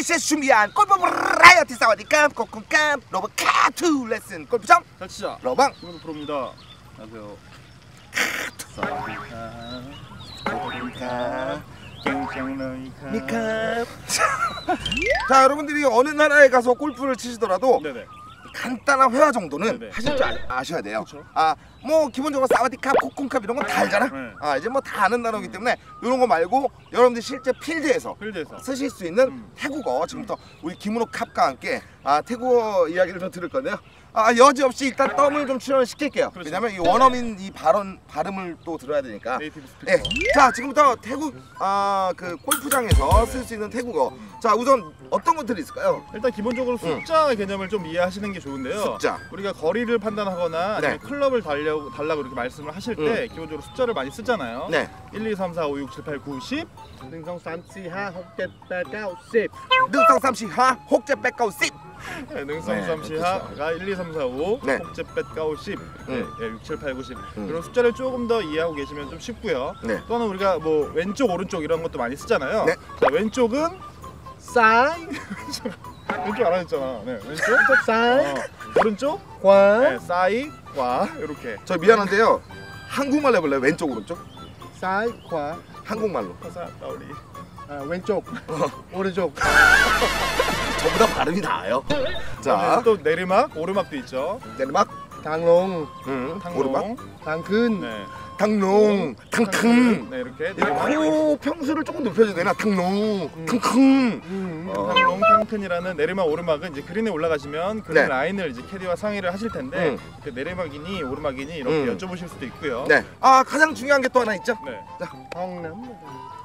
동시에 준비한 골프 라이어티 사와디캅 코쿤캅 로브 카투 레슨 골프장 잘 치자. 러방 김원호 프로입니다. 안녕하세요. 자, 여러분들이 어느 나라에 가서 골프를 치시더라도 네네. 간단한 회화 정도는 네네. 하실 줄 아셔야 돼요. 그쵸. 뭐 기본적으로 사와디캅, 코쿤캅 이런 건 다 알잖아. 네. 이제 뭐 다 아는 단어이기 때문에 이런 거 말고 여러분들 실제 필드에서 쓰실 수 있는 태국어 지금부터 우리 김은호 캅과 함께 태국어 이야기를 좀 들을 건데요. 여지없이 일단 덤을 좀 출연시킬게요. 그렇죠. 왜냐면 이 원어민 이 발음을 또 들어야 되니까. 네이티브 스피커. 네. 자, 지금부터 태국 그 골프장에서 쓸 수 있는 태국어. 자, 우선 어떤 것들이 있을까요? 일단 기본적으로 숫자 개념을 좀 이해하시는 게 좋은데요. 숫자. 우리가 거리를 판단하거나 아니면 클럽을 달라고 이렇게 말씀을 하실 때 기본적으로 숫자를 많이 쓰잖아요. 네. 1, 2, 3, 4, 5, 6, 7, 8, 9, 10. 1, 2, 3, 4, 5, 6, 7, 8, 9, 10. 능성 삼시하 혹제 백가우 씹. 네, 능성삼시하가 1, 2, 3, 4, 5, 네. 혹제 뱃가오 10, 6, 7, 8, 9, 10 이런 숫자를 조금 더 이해하고 계시면 좀 쉽고요. 네. 또는 우리가 뭐 왼쪽, 오른쪽 이런 것도 많이 쓰잖아요. 네. 자, 왼쪽은 사이, 왼쪽 알아듣잖아. 네, 왼쪽, 사이, 오른쪽, 과, 네, 사이, 과 이렇게. 저 미안한데요. 한국말로 해볼래요? 왼쪽 오른쪽? 사이, 과. 한국말로. 감사합니다 우리. 왼쪽, 오른쪽. 전부 다 발음이 나아요. 자, 또 내리막, 오르막도 있죠. 내리막, 당롱, 오르막, 당롱, 당근, 네, 당농, 탕큰. 네 이렇게 코 평수를 조금 높여줘야 되나? 당농, 탕큰. 당롱, 탕큰이라는 내리막, 오르막은 이제 그린에 올라가시면 그린 네. 라인을 이제 캐디와 상의를 하실 텐데 그 내리막이니 오르막이니 이렇게 여쭤보실 수도 있고요. 네. 가장 중요한 게 또 하나 있죠. 네. 황남.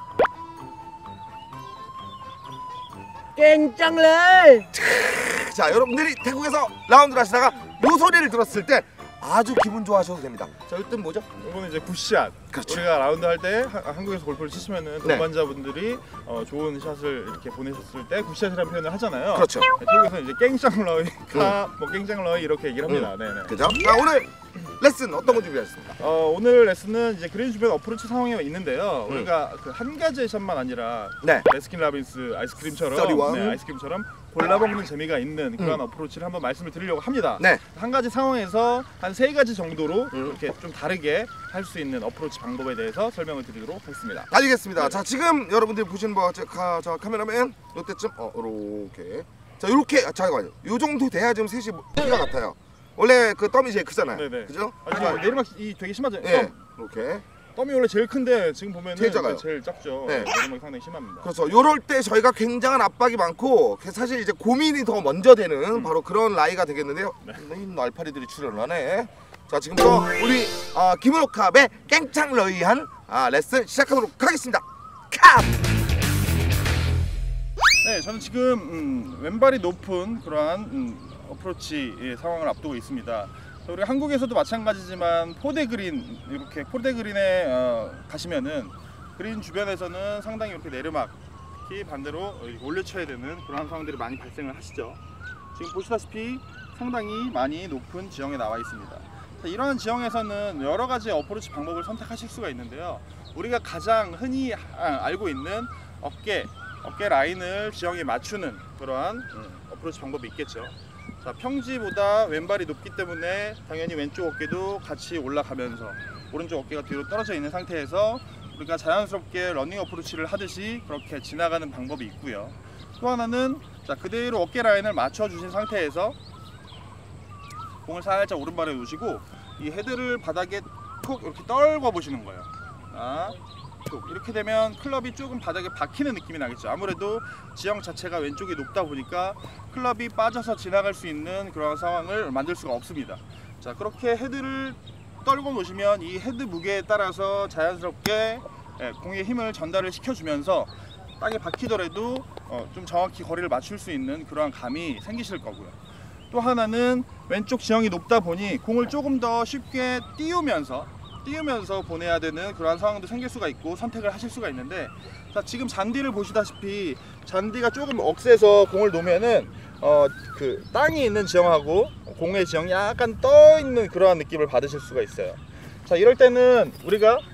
깽짱래. 자, 여러분들이 태국에서 라운드를 하시다가 요 소리를 들었을 때 아주 기분 좋아하셔도 됩니다. 자, 이건 뭐죠? 이거는 이제 굿샷. 그렇죠. 우리가 라운드 할 때 한국에서 골프를 치시면은 네. 동반자분들이 좋은 샷을 이렇게 보내셨을 때 굿샷이라는 표현을 하잖아요. 그렇죠. 네, 태국에서는 이제 깽짱러이, 뭐 깽짱러이 이렇게 얘기를 합니다. 네네. 그죠? 자, 오늘 레슨 어떤 거 준비하셨습니까? 오늘 레슨은 이제 그린 주변 어프로치 상황이 있는데요. 우리가 그 한 가지의 샷만 아니라 네. 레스킨 라빈스 아이스크림처럼 31. 네, 아이스크림처럼 골라먹는 재미가 있는 그런 어프로치를 한번 말씀을 드리려고 합니다. 네. 한 가지 상황에서 한 3가지 정도로 이렇게 좀 다르게 할 수 있는 어프로치 방법에 대해서 설명을 드리도록 하겠습니다. 알겠습니다. 자, 지금 여러분들이 보시는 바와 저 카메라맨 요때쯤 요렇게. 자, 요렇게 잠깐만요. 요 정도 돼야 지금 셋이 키가 같아요. 원래 그 덤이 제일 크잖아요. 네네. 그죠? 지금 내리막이 되게 심하잖아요. 네. 이렇게. 덤이 원래 제일 큰데 지금 보면은 제일 작아요. 제일 작죠. 네. 내리막이 상당히 심합니다. 그렇죠. 요럴 때 저희가 굉장한 압박이 많고 사실 이제 고민이 더 먼저 되는 바로 그런 라이가 되겠는데요. 이 날파리들이 출연을 하네. 자, 지금부터 우리 김은호 캅의 깽창러이한 레슨 시작하도록 하겠습니다. 캅! 네, 저는 지금 왼발이 높은 그러한 어프로치 상황을 앞두고 있습니다. 우리가 한국에서도 마찬가지지만 포대 그린 이렇게 포대 그린에 가시면은 그린 주변에서는 상당히 이렇게 내리막, 특히 반대로 올려쳐야 되는 그런 상황들이 많이 발생을 하시죠. 지금 보시다시피 상당히 많이 높은 지형에 나와 있습니다. 자, 이러한 지형에서는 여러 가지 어프로치 방법을 선택하실 수가 있는데요. 우리가 가장 흔히 알고 있는 어깨 라인을 지형에 맞추는 그러한 어프로치 방법이 있겠죠. 자, 평지보다 왼발이 높기 때문에 당연히 왼쪽 어깨도 같이 올라가면서 오른쪽 어깨가 뒤로 떨어져 있는 상태에서 우리가 자연스럽게 러닝 어프로치를 하듯이 그렇게 지나가는 방법이 있고요. 또 하나는 자, 그대로 어깨 라인을 맞춰 주신 상태에서 공을 살짝 오른발에 놓으시고 이 헤드를 바닥에 톡 이렇게 떨궈 보시는 거예요. 이렇게 되면 클럽이 조금 바닥에 박히는 느낌이 나겠죠. 아무래도 지형 자체가 왼쪽이 높다 보니까 클럽이 빠져서 지나갈 수 있는 그런 상황을 만들 수가 없습니다. 자, 그렇게 헤드를 떨궈 놓으시면 이 헤드 무게에 따라서 자연스럽게 공의 힘을 전달을 시켜주면서 땅에 박히더라도 좀 정확히 거리를 맞출 수 있는 그러한 감이 생기실 거고요. 또 하나는 왼쪽 지형이 높다 보니 공을 조금 더 쉽게 띄우면서 보내야 되는 그러한 상황도 생길 수가 있고 선택을 하실 수가 있는데, 자, 지금 잔디를 보시다시피 잔디가 조금 억세서 공을 놓으면은 그 땅이 있는 지형하고 공의 지형이 약간 떠 있는 그러한 느낌을 받으실 수가 있어요. 자, 이럴 때는 우리가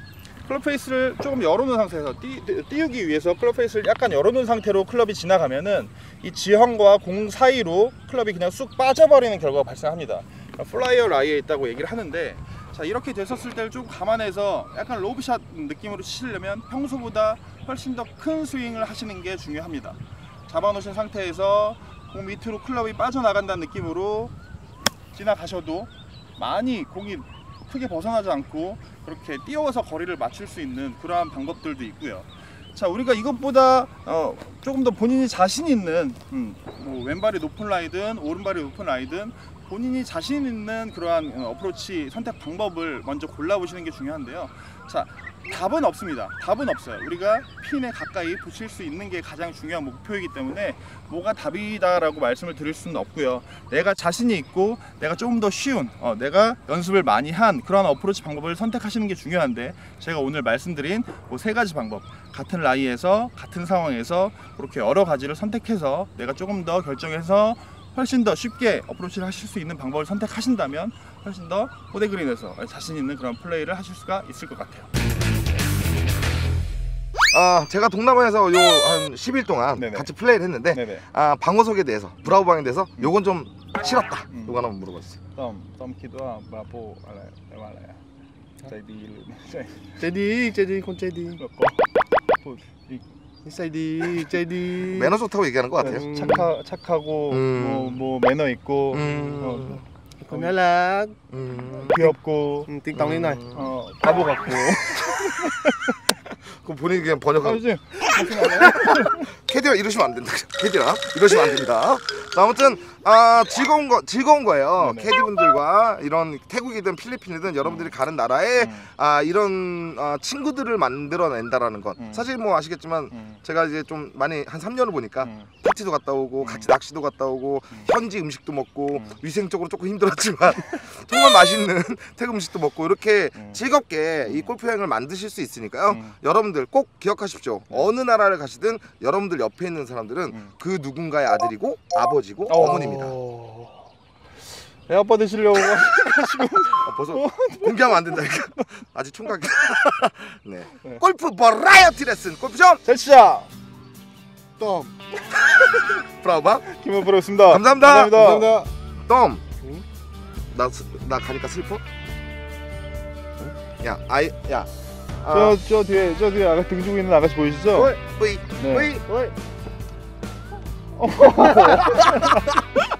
클럽 페이스를 조금 열어놓은 상태에서 띄우기 위해서 클럽 페이스를 약간 열어놓은 상태로 클럽이 지나가면은 이 지형과 공 사이로 클럽이 그냥 쑥 빠져버리는 결과가 발생합니다. 플라이어 라이에 있다고 얘기를 하는데, 자 이렇게 됐었을 때를 좀 감안해서 약간 로브샷 느낌으로 치시려면 평소보다 훨씬 더 큰 스윙을 하시는 게 중요합니다. 잡아놓으신 상태에서 공 밑으로 클럽이 빠져나간다는 느낌으로 지나가셔도 많이 공이 크게 벗어나지 않고 그렇게 띄워서 거리를 맞출 수 있는 그러한 방법들도 있고요. 자, 우리가 이것보다 조금 더 본인이 자신 있는 뭐 왼발이 높은 라이든 오른발이 높은 라이든 본인이 자신 있는 그러한 어프로치 선택 방법을 먼저 골라보시는 게 중요한데요. 자, 답은 없습니다. 답은 없어요. 우리가 핀에 가까이 붙일 수 있는 게 가장 중요한 목표이기 때문에 뭐가 답이다라고 말씀을 드릴 수는 없고요. 내가 자신이 있고 내가 조금 더 쉬운 내가 연습을 많이 한 그런 어프로치 방법을 선택하시는 게 중요한데, 제가 오늘 말씀드린 그 세 가지 방법, 같은 라이에서 같은 상황에서 그렇게 여러 가지를 선택해서 내가 조금 더 결정해서 훨씬 더 쉽게 어프로치를 하실 수 있는 방법을 선택하신다면 훨씬 더 포대그린에서 자신 있는 그런 플레이를 하실 수가 있을 것 같아요. 제가 동남아에서 요 한 10일 동안 네네. 같이 플레이를 했는데 네네. 방어석에 대해서 브라보 방에 대해서 요건 좀 싫었다. 요거 하나 물어봐 주세요. ต้อมคิดว่าบราโบอะไรแปลว่าอะไรใจดีหรือไม่ใจ 제디 콘 제디 แล้วก็พูดอีก 인사이디 제디 매너 좋다고 얘기하는 것 같아요. 착하고 음. 뭐 매너 있고 나락 귀엽고 띵동 니나이 바보 같고 그럼 본인이 그냥 번역하고 아니지? 캐디라 이러시면 안 된다. 캐디라 이러시면 안 됩니다. 자, 아무튼 즐거운 거예요. 네네. 캐디분들과 이런 태국이든 필리핀이든 여러분들이 가는 나라에 이런 친구들을 만들어낸다라는 것. 사실 뭐 아시겠지만 제가 이제 좀 많이 한 3년을 보니까 파티도 갔다 오고 같이 낚시도 갔다 오고 현지 음식도 먹고 위생적으로 조금 힘들었지만 정말 맛있는 태국 음식도 먹고 이렇게 즐겁게 이 골프 여행을 만드실 수 있으니까요. 여러분들 꼭 기억하십시오. 어느 나라를 가시든 여러분들 옆에 있는 사람들은 그 누군가의 아들이고 아버지고 어머니입니다. 애 아빠 되시려고 벌써 공개하면 안 된다니까. 아직 총각. 네. 골프 버라이어티 레슨 골프점 잘 치자! 덤 브라우바 김원프로였습니다. 감사합니다. 감사합니다. 덤. 나 가니까 슬퍼? 야 저 뒤에 아가 등 주고 있는 아가씨 보이시죠? 뿌이 네. 뿌이 어이